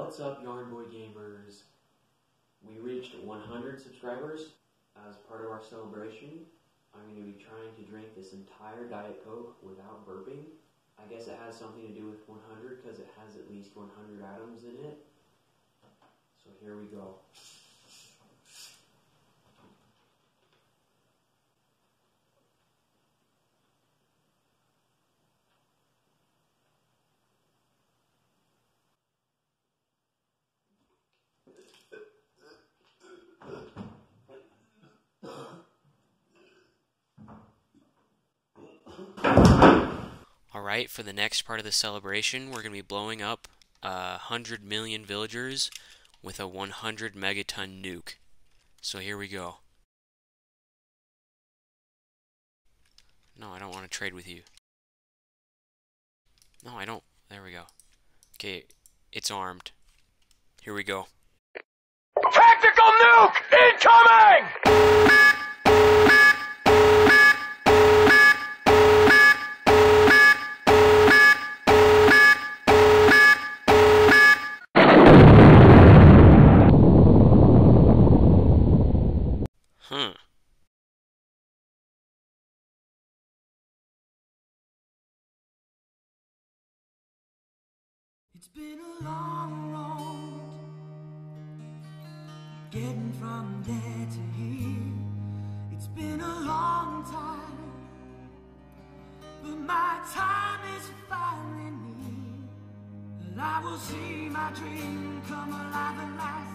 What's up, Yarn Boy Gamers? We reached 100 subscribers. As part of our celebration, I'm going to be trying to drink this entire Diet Coke without burping. I guess it has something to do with 100 because it has at least 100 atoms in it. So here we go. Alright, for the next part of the celebration, we're going to be blowing up 100 million villagers with a 100 megaton nuke. So here we go. No, I don't want to trade with you. No, I don't. There we go. Okay, it's armed. Here we go. Tactical nuke incoming! Huh. It's been a long road, getting from there to here. It's been a long time, but my time is finally near. And I will see my dream come alive at last.